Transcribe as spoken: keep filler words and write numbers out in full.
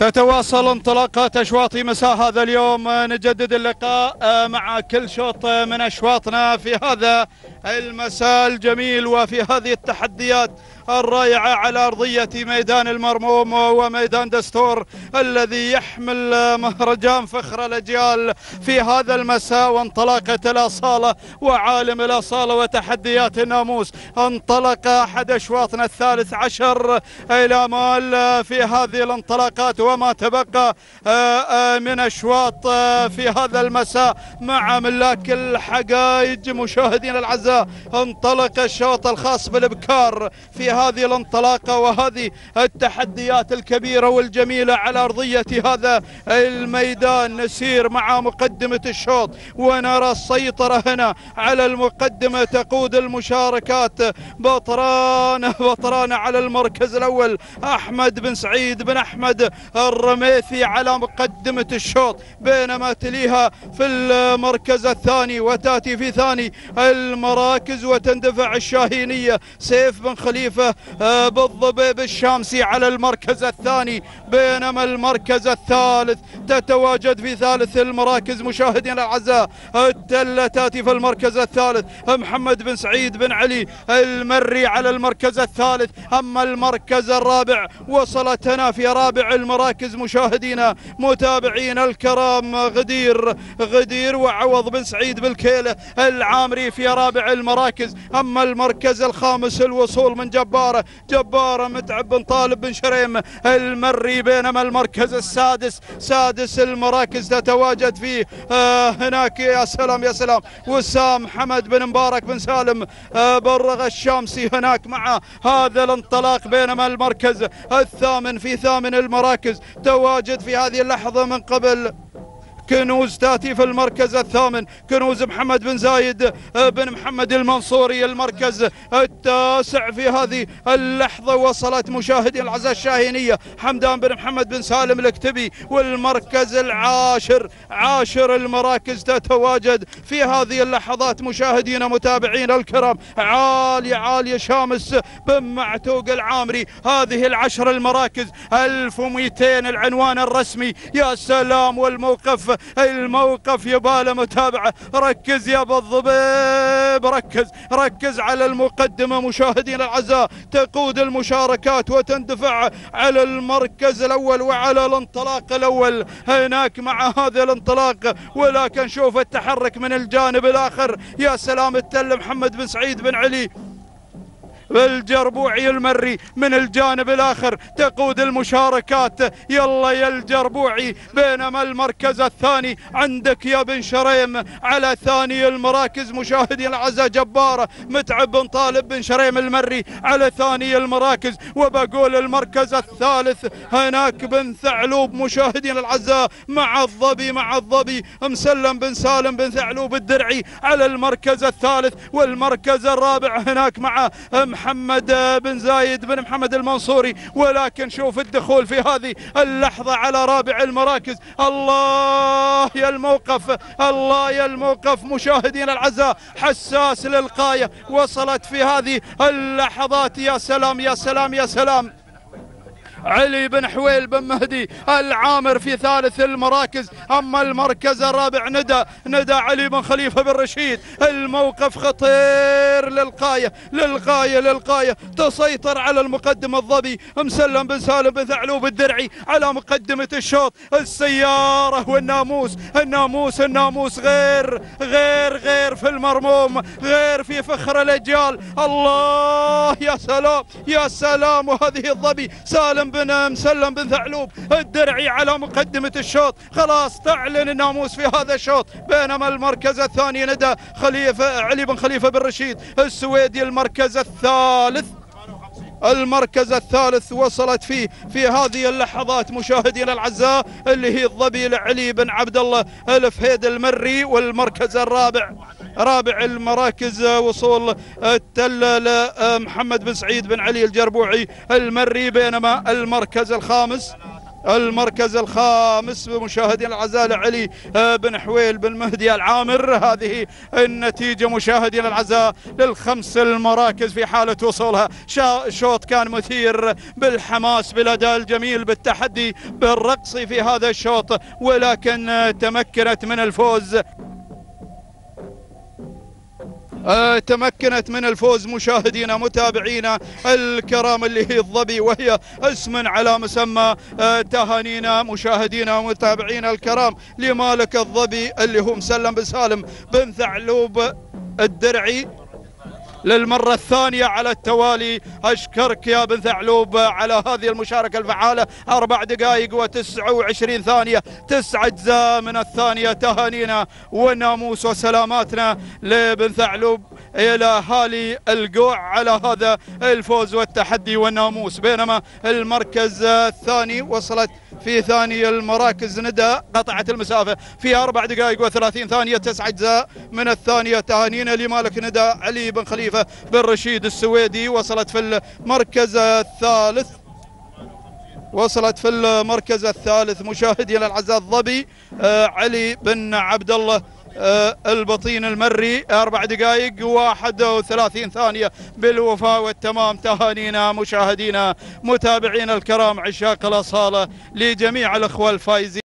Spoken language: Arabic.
تتواصل انطلاقات أشواط مساء هذا اليوم. نجدد اللقاء مع كل شوط من أشواطنا في هذا المساء الجميل وفي هذه التحديات الرائعة على أرضية ميدان المرموم وميدان دستور الذي يحمل مهرجان فخر الأجيال في هذا المساء، وانطلاقة الأصالة وعالم الأصالة وتحديات الناموس. انطلق أحد أشواطنا الثالث عشر إلى مال في هذه الانطلاقات، وما تبقى من أشواط في هذا المساء مع ملاك الحقائج. مشاهدينا الأعزاء، انطلق الشوط الخاص بالإبكار في هذه الانطلاقة وهذه التحديات الكبيرة والجميلة على أرضية هذا الميدان. نسير مع مقدمة الشوط ونرى السيطرة هنا على المقدمة، تقود المشاركات بطران بطران على المركز الأول أحمد بن سعيد بن أحمد الرميثي على مقدمة الشوط، بينما تليها في المركز الثاني وتأتي في ثاني المراكز وتندفع الشاهينية سيف بن خليفة بالضبيب الشامسي على المركز الثاني، بينما المركز الثالث تتواجد في ثالث المراكز. مشاهدينا الأعزاء، التلة تأتي في المركز الثالث محمد بن سعيد بن علي المري على المركز الثالث. أما المركز الرابع وصلت هنا في رابع المراكز مشاهدينا متابعينا الكرام غدير غدير وعوض بن سعيد بالكيلة العامري في رابع المراكز. أما المركز الخامس الوصول من جبارة جبارة متعب بن طالب بن شريم المري، بينما المركز السادس سادس المراكز تتواجد فيه آه هناك يا سلام يا سلام وسام حمد بن مبارك بن سالم آه برغ الشامسي هناك مع هذا الانطلاق، بينما المركز الثامن في ثامن المراكز تواجد في هذه اللحظة من قبل كنوز. تأتي في المركز الثامن كنوز محمد بن زايد بن محمد المنصوري. المركز التاسع في هذه اللحظة وصلت مشاهدي الأعزاء الشاهينية حمدان بن محمد بن سالم الاكتبي. والمركز العاشر عاشر المراكز تتواجد في هذه اللحظات مشاهدينا متابعينا الكرام عالية عالية شامس بن معتوق العامري. هذه العشر المراكز ألف ومئتين العنوان الرسمي. يا سلام، والموقف الموقف يباله متابعة. ركز يا بالضبيب، ركز ركز على المقدمة مشاهدينا الأعزاء، تقود المشاركات وتندفع على المركز الأول وعلى الانطلاق الأول هناك مع هذا الانطلاق. ولكن شوف التحرك من الجانب الآخر، يا سلام، التل محمد بن سعيد بن علي الجربوعي المري من الجانب الآخر تقود المشاركات. يلا يا الجربوعي، بينما المركز الثاني عندك يا بن شريم على ثاني المراكز مشاهدي الأعزاء جبارة متعب بن طالب بن شريم المري على ثاني المراكز. وبقول المركز الثالث هناك بن ثعلوب مشاهدينا الأعزاء مع الظبي مع الظبي مسلم بن سالم بن ثعلوب الدرعي على المركز الثالث. والمركز الرابع هناك مع محمد بن زايد بن محمد المنصوري. ولكن شوف الدخول في هذه اللحظة على رابع المراكز. الله يا الموقف، الله يا الموقف مشاهدينا الأعزاء، حساس للغاية. وصلت في هذه اللحظات يا سلام يا سلام يا سلام علي بن حويل بن مهدي العامر في ثالث المراكز. أما المركز الرابع ندى ندى علي بن خليفة بن رشيد. الموقف خطير للغاية للغاية للغاية. تسيطر على المقدمة الظبي مسلم بن سالم بن ثعلوب الدرعي على مقدمة الشوط. السيارة والناموس الناموس الناموس غير غير غير في المرموم، غير في فخر الأجيال. الله يا سلام يا سلام. وهذه الظبي سالم بن مسلم بن ثعلوب الدرعي على مقدمة الشوط، خلاص تعلن الناموس في هذا الشوط. بينما المركز الثاني ندى خليفة علي بن خليفة بن رشيد السويدي. المركز الثالث المركز الثالث وصلت فيه في هذه اللحظات مشاهدينا الأعزاء اللي هي الظبي علي بن عبد الله الفهيد المري. والمركز الرابع رابع المراكز وصول التل لمحمد بن سعيد بن علي الجربوعي المري. بينما المركز الخامس المركز الخامس بمشاهدينا الأعزاء علي بن حويل بن مهدي العامر. هذه النتيجة مشاهدينا الأعزاء للخمس المراكز في حالة وصولها. شوط كان مثير بالحماس، بالأداء الجميل، بالتحدي، بالرقص في هذا الشوط، ولكن تمكنت من الفوز آه تمكنت من الفوز مشاهدينا متابعينا الكرام اللي هي الظبي، وهي اسم على مسمى. آه تهانينا مشاهدينا ومتابعينا الكرام لمالك الظبي اللي هو مسلم بن سالم بن ثعلوب الدرعي للمرة الثانية على التوالي. أشكرك يا بن ثعلوب على هذه المشاركة الفعالة. أربع دقائق وتسعة وعشرين ثانية، تسع أجزاء من الثانية. تهانينا والناموس وسلاماتنا لبن ثعلوب إلى أهالي القوع على هذا الفوز والتحدي والناموس. بينما المركز الثاني وصلت في ثاني المراكز ندى، قطعت المسافة في أربع دقائق وثلاثين ثانية، تسع أجزاء من الثانية. تهانينا لمالك ندى علي بن خليفة بن رشيد السويدي، وصلت في المركز الثالث وصلت في المركز الثالث مشاهدينا الأعزاء الظبي آه علي بن عبد الله آه البطين المري، أربع دقائق واحد وثلاثين ثانية بالوفاء والتمام. تهانينا مشاهدينا متابعينا الكرام عشاق الأصالة لجميع الأخوة الفائزين.